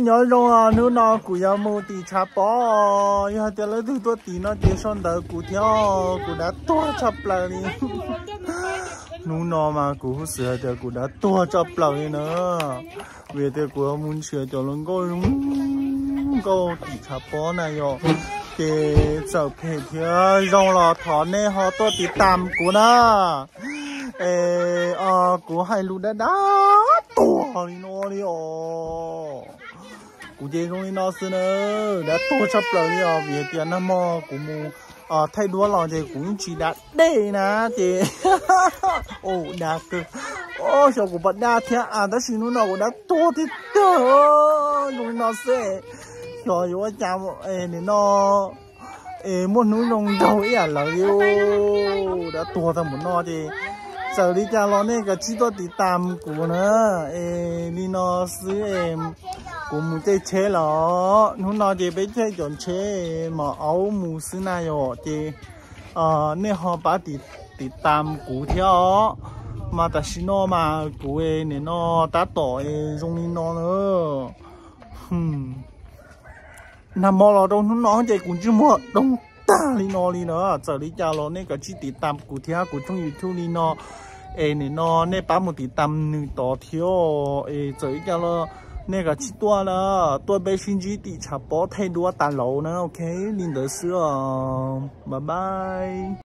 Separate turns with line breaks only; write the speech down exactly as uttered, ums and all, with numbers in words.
nhỏ rồi à nữa nó cũng要mua đi chả bỏ giờ giờ lấy thứ tôi tí nó chỉ xong đời cũng theo cũng đã to chập lại đi nữa nó mà cũng sửa giờ cũng đã to chập lại nữa về thì cũng muốn sửa cho nó có có đi chả bỏ này rồi thì giờ phải theo rong lò thọ này họ tôi đi tạm của nó ê à của hai lũ đã đã to đi nó đi ồ cụ chơi không nó xưa nữa đã to sắp rồi đi à vì tiền nó mò cũng mua à thay đua lò thì cũng chỉ đã đây nè chị ồ đã cơ ô sao cũng bắt đa thế à đó xin nó nào cũng đã to thế đó rồi nó sẽ rồi vô chào ê nên nó ê muốn núi nông đâu ấy à là yêu đã to ra một nó thì giờ đi cha lo này cái chỉ có đi tạm của nó ê đi nó xứ em cũng muốn chơi chế lo nó nói thì bây giờ chọn chế mà áo mù xứ này rồi thì ờ nên họ bắt đi đi tạm của theo mà ta xin nó mà của em nên nó đã tỏi dùng đi nó nữa ừm nằm mò lo đâu nó nói chơi cũng chưa mua đông ta đi nó đi nữa giờ đi cha lo này cái chỉ đi tạm của theo của trong YouTube đi nó ê nè nó nè bán một tí tầm nửa tỏ thiếu ê giờ cái lo nè cái chỉ tua là tua bé xin chỉ tí chả bỏ thay đua tàn lẩu nữa ok nên đỡ xưa bye bye